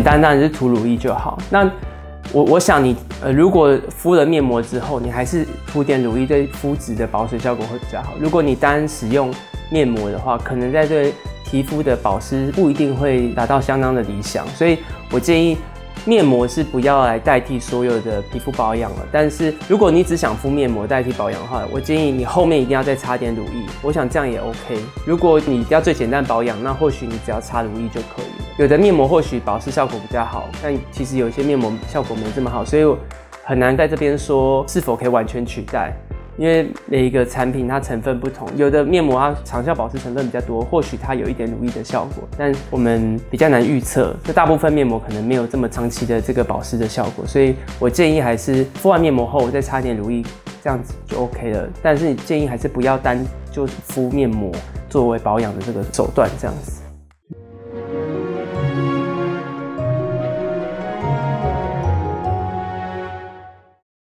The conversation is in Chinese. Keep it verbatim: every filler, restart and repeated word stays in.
单当然是涂乳液就好。那我我想你呃，如果敷了面膜之后，你还是涂点乳液，对肤质的保水效果会比较好。如果你单使用面膜的话，可能在对皮肤的保湿不一定会达到相当的理想，所以我建议面膜是不要来代替所有的皮肤保养了。但是如果你只想敷面膜代替保养的话，我建议你后面一定要再擦点乳液，我想这样也 OK。如果你要最简单保养，那或许你只要擦乳液就可以了。有的面膜或许保湿效果比较好，但其实有些面膜效果没这么好，所以我很难在这边说是否可以完全取代。因为每一个产品它成分不同，有的面膜它长效保湿成分比较多，或许它有一点乳液的效果，但我们比较难预测。就大部分面膜可能没有这么长期的这个保湿的效果，所以我建议还是敷完面膜后再擦点乳液，这样子就 OK 了。但是建议还是不要单就敷面膜作为保养的这个手段，这样子。